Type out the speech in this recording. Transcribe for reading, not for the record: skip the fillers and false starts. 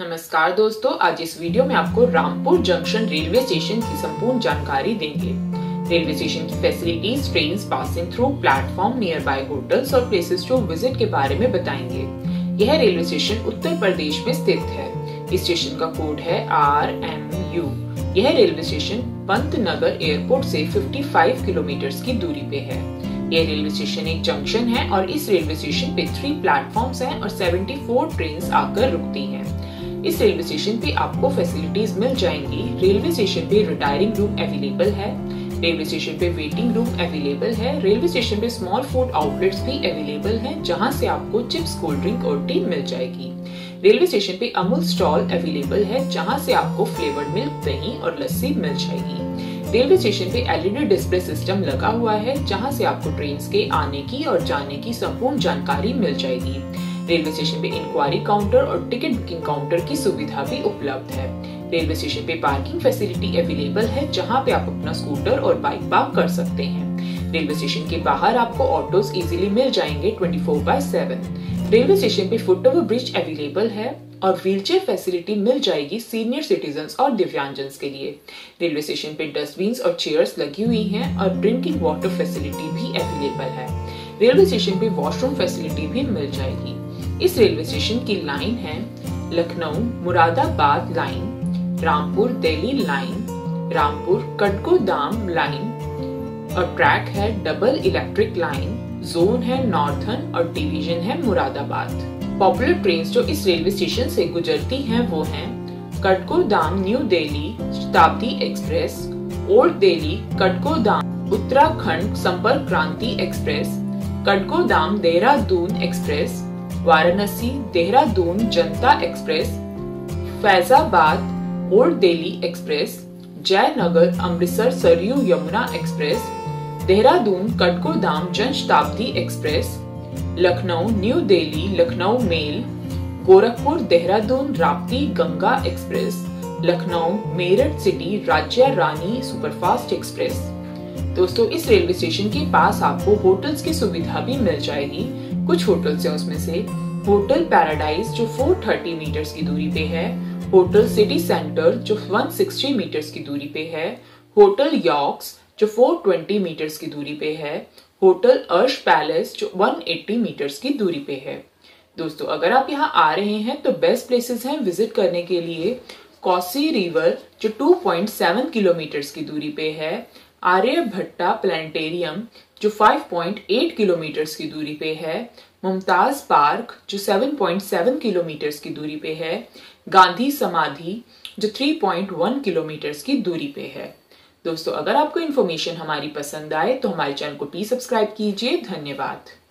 नमस्कार दोस्तों, आज इस वीडियो में आपको रामपुर जंक्शन रेलवे स्टेशन की संपूर्ण जानकारी देंगे। रेलवे स्टेशन की facilities, trains passing through, platform, nearby hotels और प्लेसेस टू विजिट के बारे में बताएंगे। यह रेलवे स्टेशन उत्तर प्रदेश में स्थित है। इस स्टेशन का कोड है RMU। यह रेलवे स्टेशन पंतनगर एयरपोर्ट से 55 किलोमीटर की दूरी पे है। यह रेलवे स्टेशन एक जंक्शन है और इस रेलवे स्टेशन पे 3 प्लेटफॉर्म्स हैं और 74 ट्रेन्स आकर रुकती हैं। इस रेलवे स्टेशन पे आपको फैसिलिटीज मिल जाएंगी। रेलवे स्टेशन पे रिटायरिंग रूम अवेलेबल है। रेलवे स्टेशन पे वेटिंग रूम अवेलेबल है। रेलवे स्टेशन पे स्मॉल फूड आउटलेट्स भी अवेलेबल हैं, जहां से आपको चिप्स, कोल्ड ड्रिंक और टी मिल जाएगी। रेलवे स्टेशन पे अमूल स्टॉल अवेलेबल है, जहां से आपको फ्लेवर्ड मिल्क, दही और लस्सी मिल जाएगी। रेलवे स्टेशन पे LED डिस्प्ले सिस्टम लगा हुआ है, जहां से आपको ट्रेन के आने की और जाने की संपूर्ण जानकारी मिल जाएगी। रेलवे स्टेशन पे इंक्वायरी काउंटर और टिकट बुकिंग काउंटर की सुविधा भी उपलब्ध है। रेलवे स्टेशन पे पार्किंग फैसिलिटी अवेलेबल है, जहां पे आप अपना स्कूटर और बाइक पार्क कर सकते हैं। रेलवे स्टेशन के बाहर आपको ऑटोज इजीली मिल जाएंगे 24/7। रेलवे स्टेशन पे फुट ओवर ब्रिज अवेलेबल है और व्हीलचेयर फैसिलिटी मिल जाएगी सीनियर सिटीजन्स और दिव्यांगजन के लिए। रेलवे स्टेशन पे डस्टबिन और चेयर्स लगी हुई हैं और ड्रिंकिंग वाटर फैसिलिटी भी अवेलेबल है। रेलवे स्टेशन पे वॉशरूम फैसिलिटी भी मिल जाएगी। इस रेलवे स्टेशन की लाइन है Lucknow Moradabad line, Rampur Delhi line, Rampur Kathgodam line और ट्रैक है डबल इलेक्ट्रिक लाइन। जोन है नॉर्थर्न और डिवीजन है मुरादाबाद। पॉपुलर ट्रेन जो इस रेलवे स्टेशन से गुजरती हैं वो हैं कठगोदाम New Delhi Shatabdi express, old Delhi Kathgodam Uttarakhand Sampark Kranti express, Kathgodam Dehradun express, Varanasi Dehradun Janata express, Faizabad old Delhi express, Jaynagar Amritsar Saryu Yamuna express, Dehradun Kathgodam Jan Shatabdi express, Lucknow New Delhi Lucknow mail, Gorakhpur Dehradun Rapti Ganga express, Lucknow Meerut city Rajya Rani superfast express. दोस्तों, इस रेलवे स्टेशन के पास आपको होटल्स की सुविधा भी मिल जाएगी। कुछ होटल्स हैं उसमें से होटल पैराडाइज जो 430 मीटर्स की दूरी पे है, होटल सिटी सेंटर जो 160 मीटर्स की दूरी पे है, होटल यॉर्क्स जो 420 मीटर्स की दूरी पे है, होटल अर्श पैलेस जो 180 मीटर्स की दूरी पे है। दोस्तों, अगर आप यहाँ आ रहे हैं तो बेस्ट प्लेसेस हैं विजिट करने के लिए कोसी रिवर जो 2.7 किलोमीटर्स की दूरी पे है, आर्यभट्टा प्लानिटेरियम जो 5.8 किलोमीटर्स की दूरी पे है, मुमताज पार्क जो 7.7 किलोमीटर्स की दूरी पे है, गांधी समाधि जो 3.1 किलोमीटर्स की दूरी पे है। दोस्तों, अगर आपको इन्फॉर्मेशन हमारी पसंद आए तो हमारे चैनल को प्लीज सब्सक्राइब कीजिए। धन्यवाद।